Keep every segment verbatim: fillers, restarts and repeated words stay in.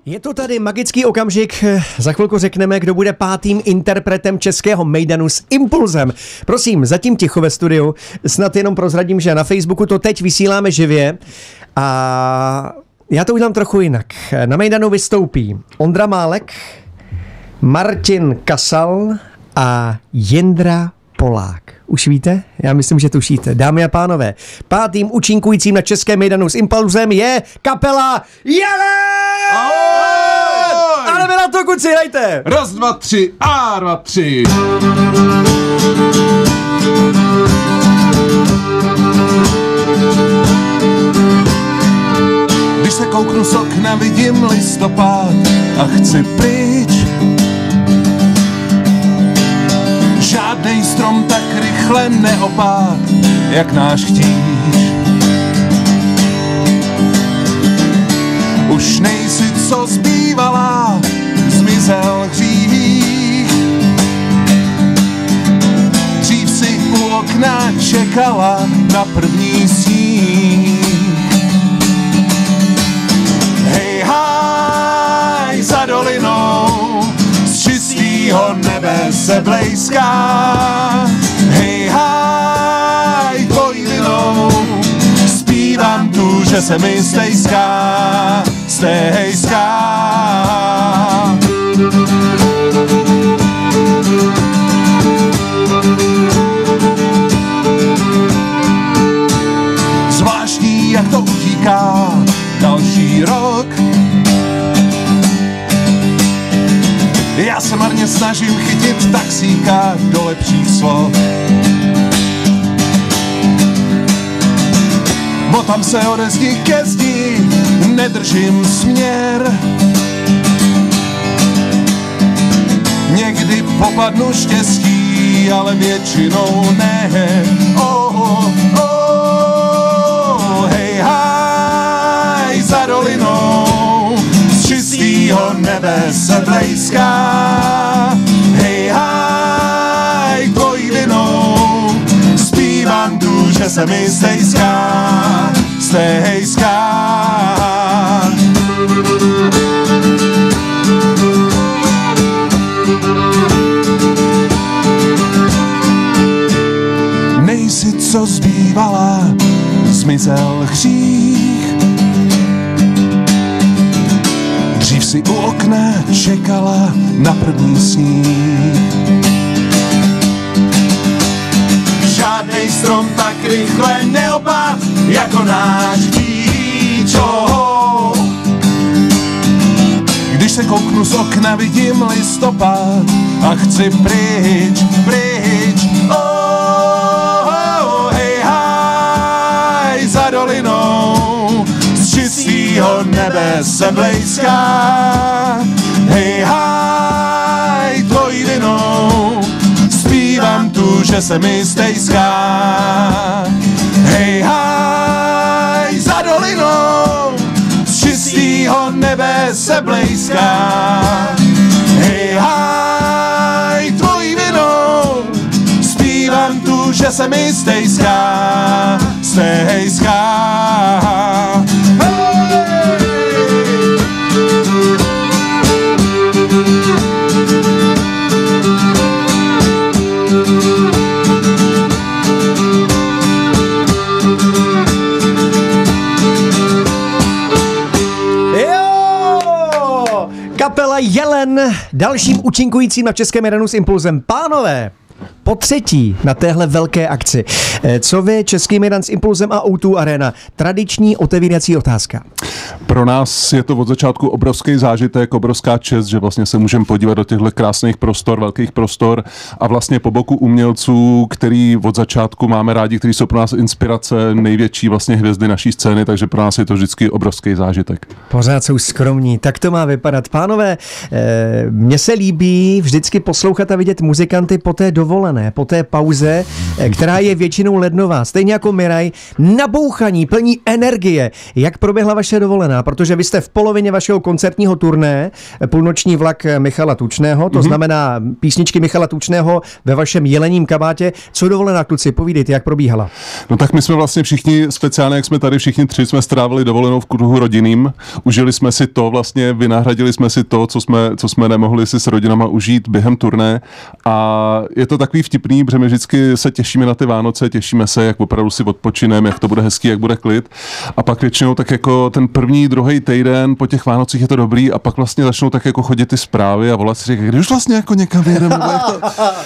Je to tady magický okamžik, za chvilku řekneme, kdo bude pátým interpretem českého mejdanu s impulzem. Prosím, zatím ticho ve studiu, snad jenom prozradím, že na Facebooku to teď vysíláme živě a já to udělám trochu jinak. Na mejdanu vystoupí Ondra Málek, Martin Kasal a Jindra Polák. Už víte? Já myslím, že tušíte. Dámy a pánové, pátým účinkujícím na českém mejdanu s impulzem je kapela Jelen! Ahoj! Ale vy na to, kuci, hrajte! Raz, dva, tři a dva, tři. Když se kouknu z okna, vidím listopad a chci pryč. Žádnej strom tak rychle neopád, jak náš chtíč. Už nejsi, co zbývala, zmizel hřích. Dřív si u okna čekala na první sníh. Hej, haj, za dolinou z čistýho nebe se blejská. Hej, haj, tvojí vinou zpívám tu, že se mi stejská, stejská. Zvláštní, jak to utíká další rok. Já se marně snažím chytit taxíka do lepších slov. Motám se ode zdi ke zdi, nedržím směr. Někdy popadnu štěstí, ale většinou ne. Oh, oh, oh, hej, haj, za dolinou z čistýho nebe se blejská. Hej, haj, tvojí vinou zpívám tu, že se mi stejská, stejská. Nejsi, co zbývala, zmizel hřích. Dřív si u okna čekala na první sníh. Žádnej strom tak rychle neopad jako náš chtíč. Když se kouknu z okna, vidím listopad a chci pryč, pryč. Oh, oh, hej, haj, za dolinou z čistýho nebe se blejská. Hej, haj, tvojí vinou zpívám tu, že se mi stejská. Hej, haj, za dolinou z čistýho nebe se blejská. Hej, haj, tvojí vinou zpívám tu, že se mi stejská, stejská. Kapela Jelen, dalším účinkujícím na českém mejdanu s impulzem. Pánové, po třetí na téhle velké akci. Co vy, český mejdan s impulzem a ó dva Arena? Tradiční otevírací otázka. Pro nás je to od začátku obrovský zážitek, obrovská čest, že vlastně se můžeme podívat do těchto krásných prostor, velkých prostor a vlastně po boku umělců, který od začátku máme rádi, kteří jsou pro nás inspirace, největší vlastně hvězdy naší scény, takže pro nás je to vždycky obrovský zážitek. Pořád jsou skromní, tak to má vypadat. Pánové, mně se líbí vždycky poslouchat a vidět muzikanty po té dovolené. dovolené, po té pauze, která je většinou lednová, stejně jako Miraj, nabouchaní, plní energie. Jak proběhla vaše dovolená? Protože vy jste v polovině vašeho koncertního turné, Půlnoční vlak Michala Tučného, to mm-hmm. znamená písničky Michala Tučného ve vašem jelením kabátě. Co dovolená, kluci, povídejte, jak probíhala? No tak my jsme vlastně všichni, speciálně jak jsme tady všichni tři, jsme strávili dovolenou v kruhu rodinným. Užili jsme si to, vlastně vynahradili jsme si to, co jsme, co jsme nemohli si s rodinama užít během turné. A je to takový vtipný, protože my vždycky se těšíme na ty Vánoce, těšíme se, jak opravdu si odpočineme, jak to bude hezký, jak bude klid. A pak většinou tak jako ten první, druhý týden po těch Vánocích je to dobrý a pak vlastně začnou tak jako chodit ty zprávy a volat si říkají, když už vlastně jako někam vyjedeme. To...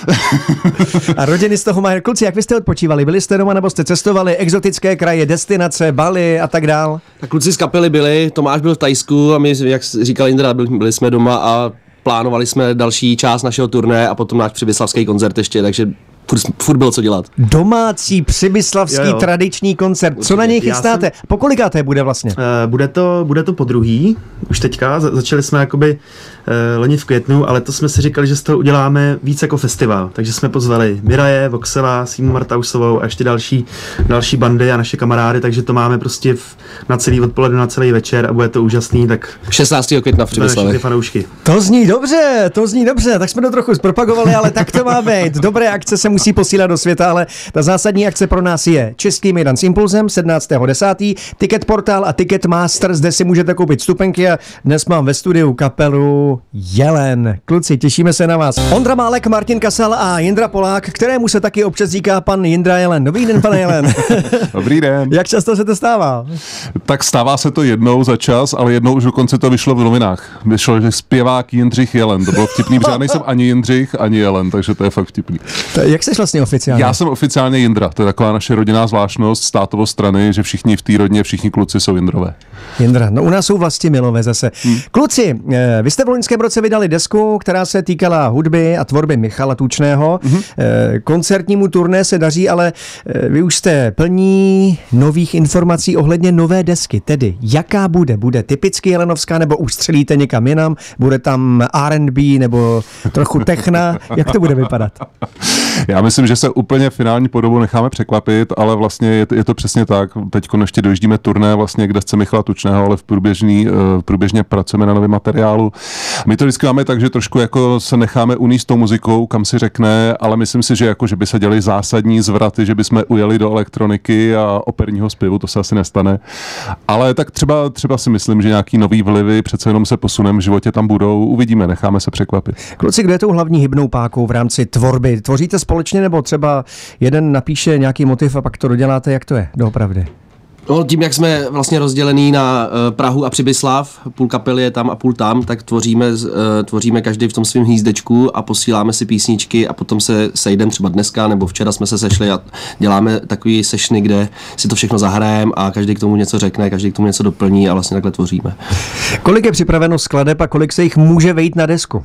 A rodiny z toho mají. Kluci, jak vy jste odpočívali? Byli jste doma nebo jste cestovali? Exotické kraje, destinace, Bali a tak dál? Tak kluci z kapely byli, Tomáš byl v Thajsku a my, jak říkal Jindra, byli, byli jsme doma a plánovali jsme další část našeho turné a potom náš přibyslavský koncert ještě, takže furt, furt bylo co dělat. Domácí přibyslavský jo, jo. tradiční koncert. Co na něj chystáte? Jsem... Po kolikáté bude vlastně? Uh, bude to, bude to po druhý, už teďka. Začali jsme jakoby uh, loni v květnu, ale to jsme si říkali, že z toho uděláme víc jako festival. Takže jsme pozvali Miraje, Voxela, Símu Martausovou a ještě další, další bandy a naše kamarády, takže to máme prostě v, na celý odpoledne, na celý večer a bude to úžasný. Tak šestnáctého května v Přibyslavech. To zní dobře, to zní dobře, tak jsme to trochu zpropagovali, ale tak to má být. Dobré akce se musí posílat do světa, ale ta zásadní akce pro nás je Český Mejdan s Impulzem sedmnáctého desátého Ticket Portal a Ticketmaster, zde si můžete koupit vstupenky a dnes mám ve studiu kapelu Jelen. Kluci, těšíme se na vás. Ondra Málek, Martin Kasal a Jindra Polák, kterému se taky občas říká pan Jindra Jelen. Dobrý den, pane Jelen. Dobrý den. Jak často se to stává? Tak stává se to jednou za čas, ale jednou už dokonce to vyšlo v novinách. Vyšlo, že zpěvák Jindřich Jelen. To bylo vtipný, protože já nejsem ani Jindřich, ani Jelen, takže to je fakt vtipný. To, jak jsi vlastně oficiálně? Já jsem oficiálně Jindra. To je taková naše rodinná zvláštnost z tátovo strany, že všichni v té rodině, všichni kluci jsou Jindrové. Jindra, no u nás jsou Vlastimilové zase. Hmm. Kluci, vy jste v loňském roce vydali desku, která se týkala hudby a tvorby Michala Tučného. Hmm. Koncertnímu turné se daří, ale vy už jste plní nových informací ohledně nové desky. Tedy, jaká bude? Bude typicky jelenovská, nebo už střelíte někam jinam? Bude tam R and B nebo trochu techna? Jak to bude vypadat? Já myslím, že se úplně finální podobu necháme překvapit, ale vlastně je to, je to přesně tak. Teď ještě dojíždíme turné vlastně k desce Michala Tučného, ale v průběžný, průběžně pracujeme na novém materiálu. My to vždycky máme tak, že trošku jako se necháme unést tou muzikou, kam si řekne, ale myslím si, že jako, že by se děli zásadní zvraty, že by jsme ujeli do elektroniky a operního zpěvu, to se asi nestane. Ale tak třeba, třeba si myslím, že nějaký nový vlivy přece jenom se posunem v životě tam budou, uvidíme, necháme se překvapit. Kluci, kdo je tou hlavní hybnou pákou v rámci tvorby? Tvoříte společně nebo třeba jeden napíše nějaký motiv a pak to doděláte, jak to je doopravdy? No, tím, jak jsme vlastně rozdělený na uh, Prahu a Přibyslav, půl kapely je tam a půl tam, tak tvoříme, uh, tvoříme každý v tom svém hnízdečku a posíláme si písničky a potom se sejdeme třeba dneska nebo včera jsme se sešli a děláme takový sešny, kde si to všechno zahrajeme a každý k tomu něco řekne, každý k tomu něco doplní a vlastně takhle tvoříme. Kolik je připraveno skladeb a kolik se jich může vejít na desku?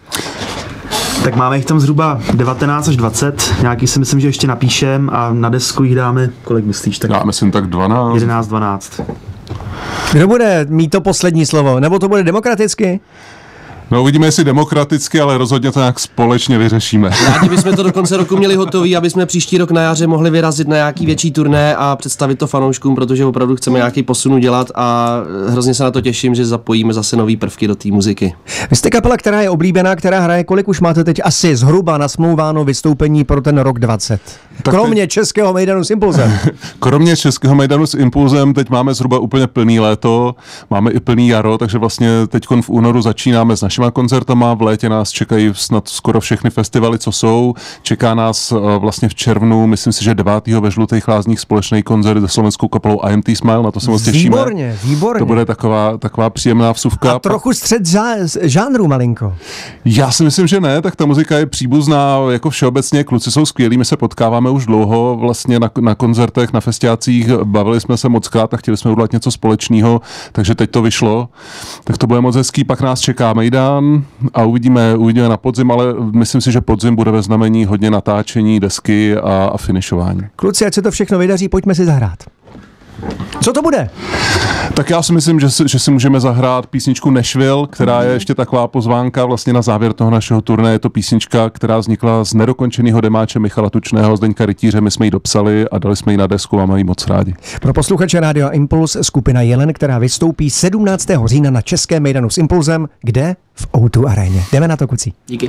Tak máme jich tam zhruba devatenáct až dvacet, nějaký si myslím, že ještě napíšem a na desku jich dáme, kolik myslíš? Tak já myslím tak dvanáct. jedenáct, dvanáct. Kdo bude mít to poslední slovo? Nebo to bude demokraticky? No uvidíme, jestli demokraticky, ale rozhodně to nějak společně vyřešíme. Rádi bychom to do konce roku měli hotový, aby jsme příští rok na jaře mohli vyrazit na nějaký větší turné a představit to fanouškům, protože opravdu chceme nějaký posun dělat a hrozně se na to těším, že zapojíme zase nový prvky do té muziky. Vy jste kapela, která je oblíbená, která hraje, kolik už máte teď asi zhruba nasmlouváno vystoupení pro ten rok dvacet? Tak kromě teď... Českého Mejdanu s Impulzem. Kromě Českého Mejdanu s Impulzem teď máme zhruba úplně plný léto, máme i plný jaro, takže vlastně teď v únoru začínáme s našimi koncertama, v létě nás čekají snad skoro všechny festivaly, co jsou. Čeká nás vlastně v červnu, myslím si, že devátého ve Žlutých Lázních společný koncert se slovenskou kapelou I M T Smile, na to se moc těšíme. Výborně, výborně. To bude taková, taková příjemná vsuvka. A trochu střed žánru malinko. Já si myslím, že ne, tak ta muzika je příbuzná, jako všeobecně, kluci jsou skvělí, my se potkáváme už dlouho vlastně na, na koncertech, na festiácích, bavili jsme se moc krát a chtěli jsme udělat něco společného, takže teď to vyšlo. Tak to bude moc hezký, pak nás čeká Mejdan a uvidíme, uvidíme na podzim, ale myslím si, že podzim bude ve znamení hodně natáčení, desky a, a finišování. Kluci, ať se to všechno vydaří, pojďme si zahrát. Co to bude? Tak já si myslím, že si, že si můžeme zahrát písničku Nashville, která je ještě taková pozvánka vlastně na závěr toho našeho turné. Je to písnička, která vznikla z nedokončeného demáče Michala Tučného, Zdeňka Rytíře. My jsme ji dopsali a dali jsme ji na desku a mají moc rádi. Pro posluchače Rádia Impuls skupina Jelen, která vystoupí sedmnáctého října na českém Mejdanu s Impulzem, kde? V ó dva aréně. Jdeme na to, kucí. Díky.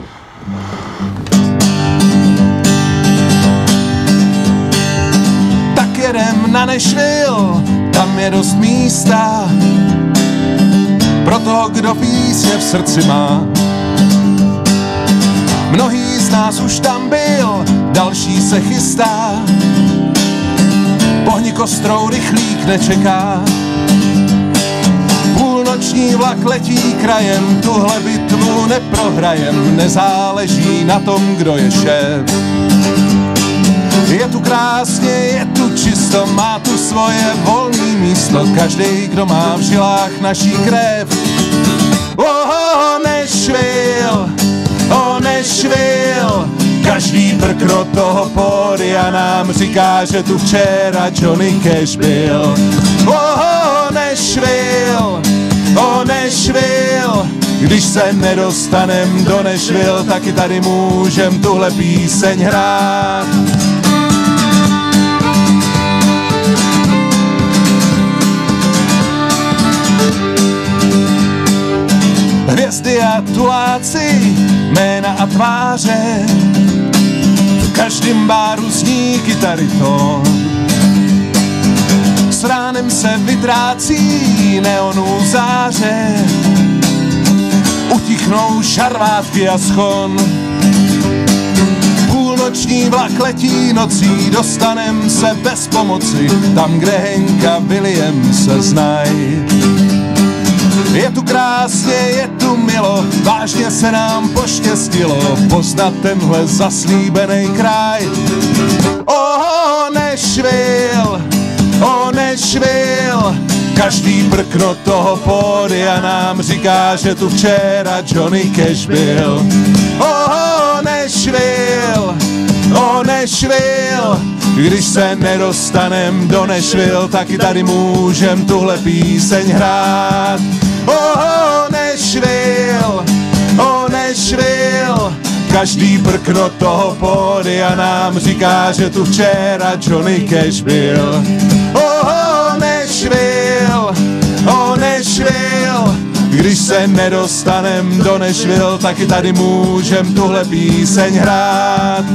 Tak jedem na Nashville, tam je dost místa pro toho, kdo písně v srdci má. Mnohý z nás už tam byl, další se chystá. Pohni kostrou, rychlík nečeká. Půlnoční vlak letí krajem, tuhle bitvu neprohrajem. Nezáleží na tom, kdo je šéf. Je tu krásně, je tu čisto, má tu svoje volný místo. Každej, kdo má v žilách naší krev. Oh, Nashville, oh, Nashville. Každý prkno toho pódia nám říká, že tu včera Johnny Cash byl. Oh, Nashville, oh, Nashville. Když se nedostanem do Nashville, taky tady můžem tuhle píseň hrát. Hvězdy a tuláci, jména a tváře, v každém baru zní kytaritón. S ránem se vytrácí neonů záře, utichnou šarvátky a schon. Půlnoční vlak letí nocí, dostanem se bez pomoci, tam, kde Henka William se znají. Je tu krásně, je tu milo, vážně se nám poštěstilo poznat tenhle zaslíbený kraj. Oh, Nashville, oh, Nashville. Každý prkno toho pódia nám říká, že tu včera Johnny Cash byl. Oh, Nashville, oh, Nashville. Když se nedostanem do Nashville, taky tady můžem tuhle píseň hrát. Oh, Nashville, oh, Nashville. Každý prkno toho pódia nám říká, že tu včera Johnny Cash byl. Oh, Nashville, oh, Nashville. Když se nedostanem do Nashville, taky tady můžem tuhle píseň hrát.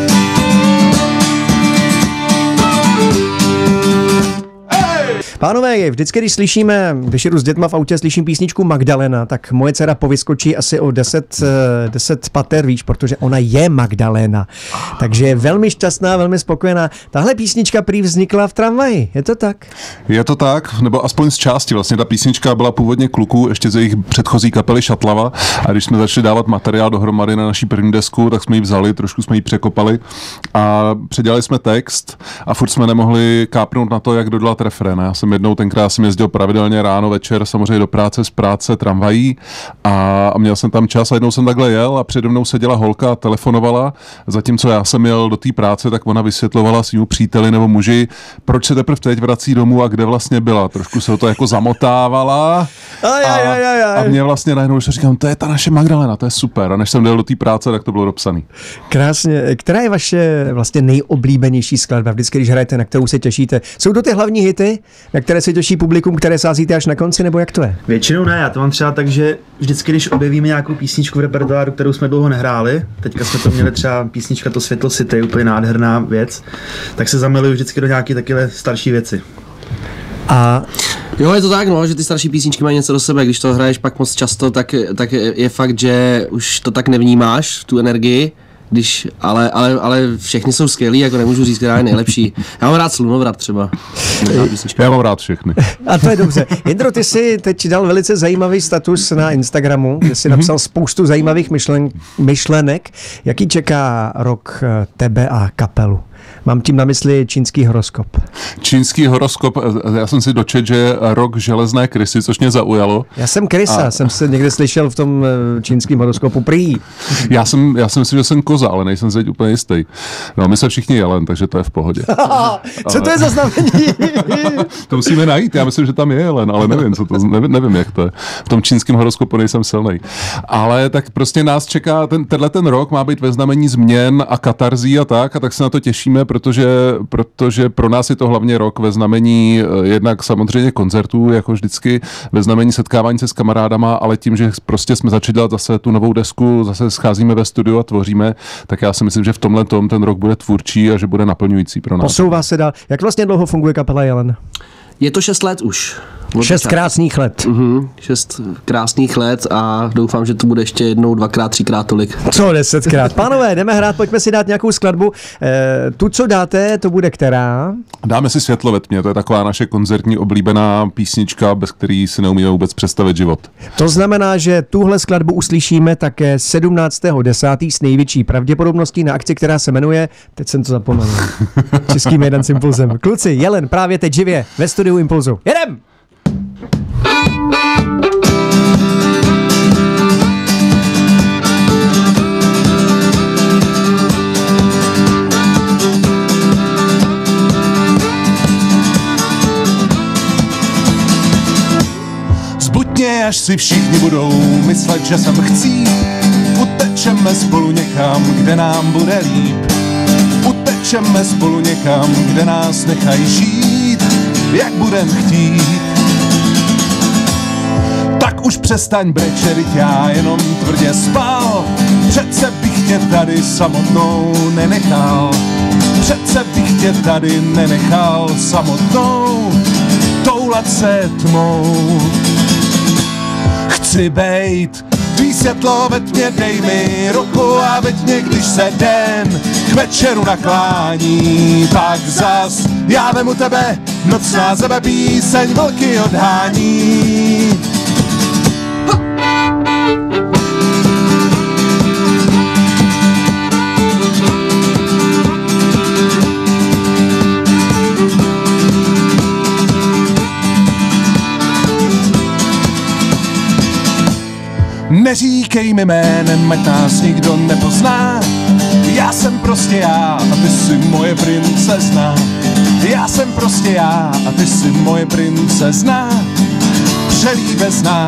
Pánové, vždycky, když slyšíme, když jedu s dětma v autě, slyším písničku Magdalena, tak moje dcera povyskočí asi o deset, deset pater výš, protože ona je Magdalena. Takže je velmi šťastná, velmi spokojená. Tahle písnička prý vznikla v tramvaji, je to tak? Je to tak, nebo aspoň z části. Vlastně ta písnička byla původně kluků, ještě ze jejich předchozí kapely Šatlava, a když jsme začali dávat materiál dohromady na naší první desku, tak jsme ji vzali, trošku jsme ji překopali a předělali jsme text a furt jsme nemohli kápnout na to, jak dodělat refrén. Já jsem jednou tenkrát jsem jezdil pravidelně ráno, večer, samozřejmě do práce, z práce tramvají a, a měl jsem tam čas a jednou jsem takhle jel a přede mnou seděla holka a telefonovala, zatímco já jsem jel do té práce, tak ona vysvětlovala svýmu příteli nebo muži, proč se teprve teď vrací domů a kde vlastně byla. Trošku se to jako zamotávala Aj, aj, aj, aj, aj. a mě vlastně najednou už říkám, to je ta naše Magdalena, to je super. A než jsem jel do té práce, tak to bylo dopsaný. Krásně. Která je vaše vlastně nejoblíbenější skladba? Vždycky, když hrajete, na kterou se těšíte? Jsou to ty hlavní hity, na které se těší publikum, které sázíte až na konci, nebo jak to je? Většinou ne, já to mám třeba tak, že vždycky, když objevíme nějakou písničku v repertoáru, kterou jsme dlouho nehráli, teďka jsme to měli třeba písnička To světlo City, úplně nádherná věc, tak se zamiluju vždycky do nějaké takové starší věci. A jo, je to tak, no, že ty starší písničky mají něco do sebe, když to hraješ pak moc často, tak, tak je fakt, že už to tak nevnímáš, tu energii, když, ale, ale, ale všechny jsou skvělý, jako nemůžu říct, která je nejlepší. Já mám rád Slunovrat třeba. Já mám rád všechny. A to je dobře. Jindro, ty jsi teď dal velice zajímavý status na Instagramu, kde jsi napsal spoustu zajímavých myšlen, myšlenek. Jaký čeká rok tebe a kapelu? Mám tím na mysli čínský horoskop. Čínský horoskop, já jsem si dočet, že je rok železné krysy, což mě zaujalo. Já jsem krysa, a... jsem se někde slyšel v tom čínském horoskopu prý. Já jsem, já jsem myslím, že jsem koza, ale nejsem si teď úplně jistý. No, my jsme všichni jelen, takže to je v pohodě. Co to je za znamení? To musíme najít, já myslím, že tam je jelen, ale nevím, co to, nevím, nevím jak to je. V tom čínském horoskopu nejsem silnej. Ale tak prostě nás čeká, ten, tenhle ten rok má být ve znamení změn a katarzí a tak, a tak se na to těšíme, protože, protože pro nás je to hlavně rok ve znamení jednak samozřejmě koncertů, jako vždycky, ve znamení setkávání se s kamarádama, ale tím, že prostě jsme začali dělat zase tu novou desku, zase scházíme ve studiu a tvoříme, tak já si myslím, že v tomhle tom ten rok bude tvůrčí a že bude naplňující pro nás. Posouvá se dál. Jak vlastně dlouho funguje kapela Jelen? Je to šest let už. Šest krásných let. Mhm, šest krásných let a doufám, že to bude ještě jednou, dvakrát, třikrát tolik. Co desetkrát. Pánové, jdeme hrát, pojďme si dát nějakou skladbu. E, tu, co dáte, to bude která? Dáme si Světlo ve tmě, to je taková naše koncertní oblíbená písnička, bez který si neumíme vůbec představit život. To znamená, že tuhle skladbu uslyšíme také sedmnáctého desátého s největší pravděpodobností na akci, která se jmenuje, teď jsem to zapomněl, Český Mejdan s Impulzem. Kluci, Jelen, právě teď živě ve studiu Impulzu. Jedem! Zbudně, až si všichni budou myslet, že jsem chcít. Utečeme spolu někam, kde nám bude líp. Utečeme spolu někam, kde nás nechají žít, jak budem chtít. Tak už přestaň brečerit, já jenom tvrdě spal. Přece bych tě tady samotnou nenechal. Přece bych tě tady nenechal samotnou toulat se tmou. Chci bejt tvý světlo ve tmě, dej mi ruku a veď mě, když se den k večeru naklání. Pak zas já vemu tebe, noc na zebe píseň vlky odhání. Neříkej mi jménem, ať nás nikdo nepozná. Já jsem prostě já a ty jsi moje princezna. Já jsem prostě já a ty jsi moje princezna. Přelíbezná.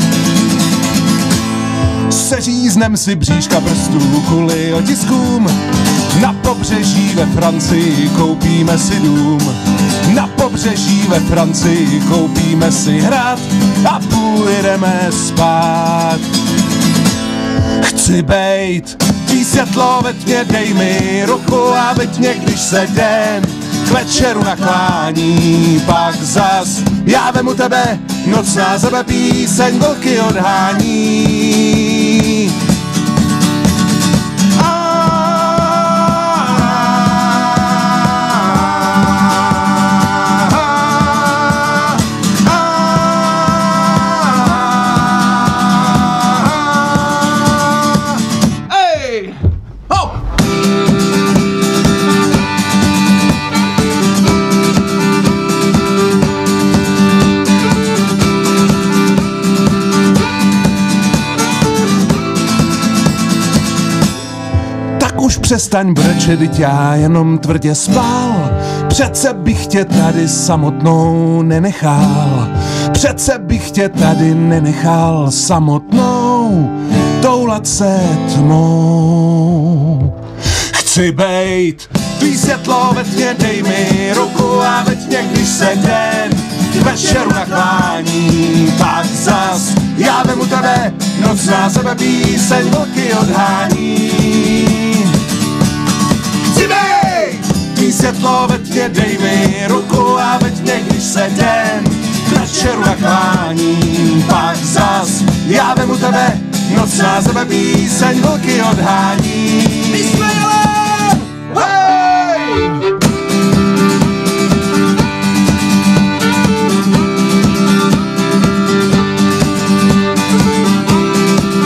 Seříznem si bříška prstů kvůli otiskům. Na pobřeží ve Francii koupíme si dům. Na pobřeží ve Francii koupíme si hrad a půjdeme spát. Chci bejt tvý světlo ve tmě, dej mi ruku a veď mě, když se den k večeru naklání. Pak zas já vemu tebe, noc na zebe píseň vlky odhání. Přestaň brečet, teď já jenom tvrdě spal. Přece bych tě tady samotnou nenechal. Přece bych tě tady nenechal samotnou toulat se tmou. Chci bejt tvý světlo ve tmě, dej mi ruku a veď mě, když se den k večeru naklání. Pak zas já vemu tebe, noc na sebe píseň vlky odhání. Tvý světlo ve tmě, dej mi ruku a veď mě, když se den k večeru naklání. Pak zas já vemu tebe, noc na sebe píseň vlky odhání. My jsme Jelen! Hej!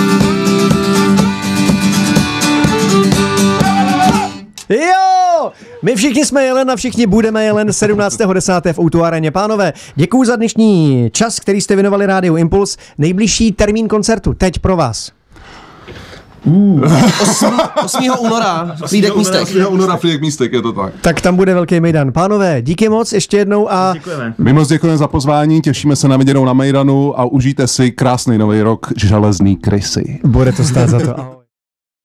Jo! My všichni jsme Jelen a všichni budeme Jelen sedmnáctého desátého v O dva aréně. Pánové, děkuju za dnešní čas, který jste věnovali Rádiu Impuls. Nejbližší termín koncertu teď pro vás. Uh. osmého února Frýdek Místek. osmého února Frýdek Místek, je to tak. Tak tam bude velký mejdan. Pánové, díky moc ještě jednou a... Děkujeme. My moc děkujeme za pozvání, těšíme se na viděnou na mejdanu a užijte si krásný nový rok Železný krysy. Bude to stát za to. Ahoj.